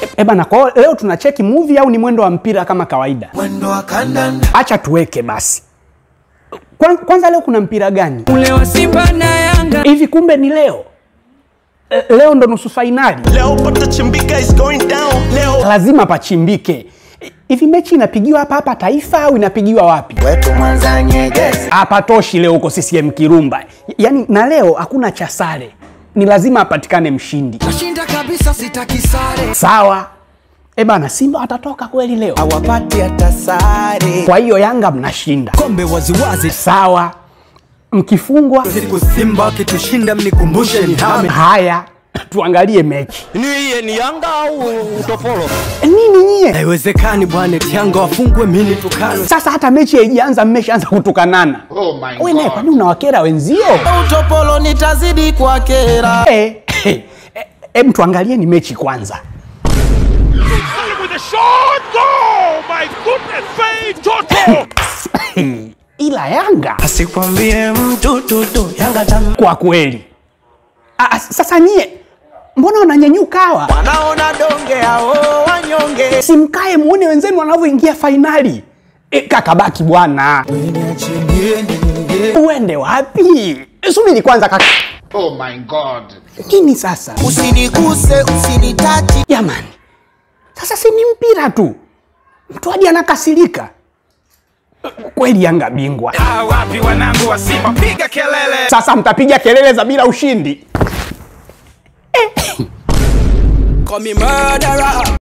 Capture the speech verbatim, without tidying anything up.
E bana, kwa leo tunacheki movie au ni mwendo wa mpira kama kawaida? Mwendo wa kandanda. Acha tuweke basi. Kwanza leo kuna mpira gani? Ule wa Simba na Yanga. Hivi kumbe ni leo? Leo ndo nusu finali. Leo patachimbika is going down. Leo lazima pachimbike. Hivi mechi inapigiwa hapa hapa Taifa au inapigiwa wapi? Wetu Mwanza Nyegezi. Hapa toshi leo uko C C M Kirumba. Yaani na leo hakuna cha sare. Ni lazima apatikane mshindi. Nashinda kabisa, sitaki sare. Sawa. E bana, Simba atatoka kweli leo? Hawapati hata sare. Kwa hiyo Yanga mnashinda. Kombe waziwazi. Sawa. Mkifungwa siku Simba kitushinda mnikumbushe ni hame. Haya, tuangalie mechi. ni yeye ni Yanga au utopolo? Nini nyie? Haiwezekani bwana, Yanga wafungwe mimi tukano. Sasa hata mechi haijaanza mmeshaanza kutukanana. Oh my God. Wewe naye kwani unawakera wenzio? Utopolo nitazidi kwa kera. Eh, eh, eh, mtu angalie ni mechi kwanza. With a shot, goal! My goodness, Faith Toto! Ila Yanga Asikwambie mtu tutu Yanga tamu. kwa kweli. Ah, sasa nyie mbona unanyanyuka hawa? Wanaona donge hao wanyonge. Simkae muone wenzenu wanavyoingia finali. E, kaka baki bwana. Uende wapi? Subiri kwanza kaka. Oh my God. Nini sasa? Usiniguse, usinitachi. Jamani. Sasa si ni mpira tu. Mtu hadi anakasirika. Kweli Yanga bingwa. Ah, wapi wanangu wa Simba, piga kelele! Sasa mtapiga kelele za bila ushindi. Call me murderer.